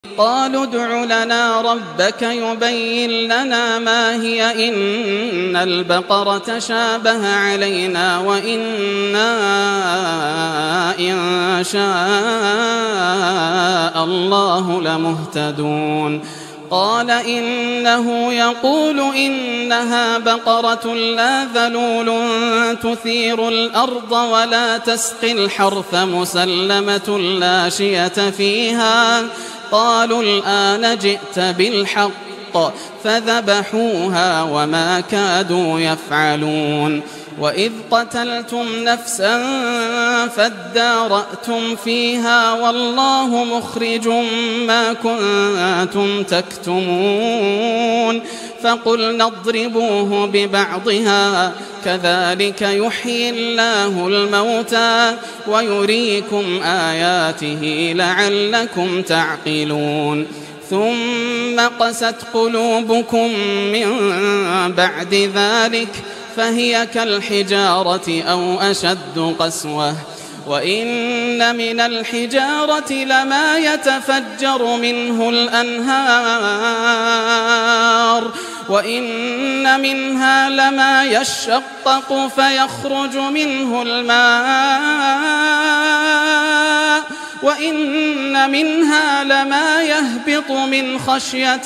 قالوا ادع لنا ربك يبين لنا ما هي إن البقرة تشابه علينا وإنا إن شاء الله لمهتدون. قال إنه يقول إنها بقرة لا ذلول تثير الأرض ولا تسقي الحرث مسلمة لا شية فيها. قالوا الآن جئت بالحق فذبحوها وما كادوا يفعلون. وإذ قتلتم نفسا فادارأتم فيها والله مخرج ما كنتم تكتمون. فقلنا اضربوه ببعضها كذلك يحيي الله الموتى ويريكم آياته لعلكم تعقلون. ثم قست قلوبكم من بعد ذلك فهي كالحجارة أو أشد قسوة. وإن من الحجارة لما يتفجر منه الأنهار وإن منها لما يشقق فيخرج منه الماء وإن منها لما يهبط من خشية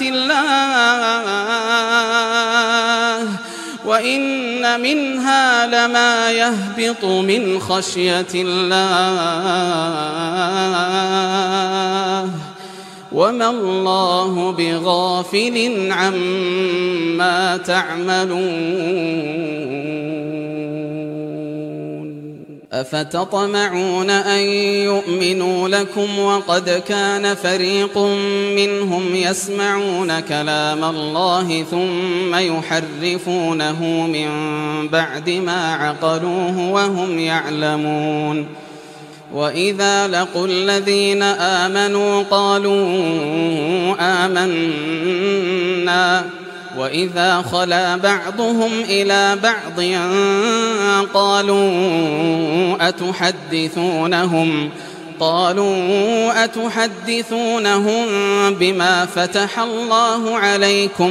الله وإن منها لما يهبط من خشية الله وما الله بغافل عما تعملون. أفتطمعون أن يؤمنوا لكم وقد كان فريق منهم يسمعون كلام الله ثم يحرفونه من بعد ما عقلوه وهم يعلمون. وإذا لقوا الذين آمنوا قالوا آمنا وإذا خلا بعضهم إلى بعض قالوا أتحدثونهم بما فتح الله عليكم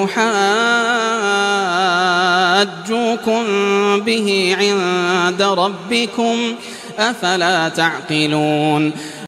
ليحاجوكم به عند ربكم أفلا تعقلون.